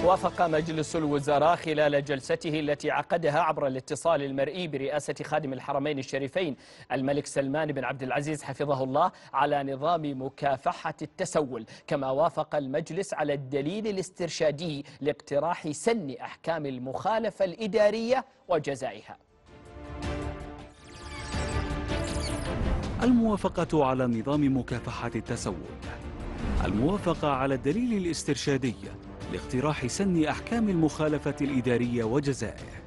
وافق مجلس الوزراء خلال جلسته التي عقدها عبر الاتصال المرئي برئاسة خادم الحرمين الشريفين الملك سلمان بن عبد العزيز حفظه الله على نظام مكافحة التسول. كما وافق المجلس على الدليل الاسترشادي لاقتراح سن أحكام المخالفة الإدارية وجزائها. الموافقة على نظام مكافحة التسول، الموافقة على الدليل الاسترشادي لاقتراح سن أحكام المخالفة الإدارية وجزائه.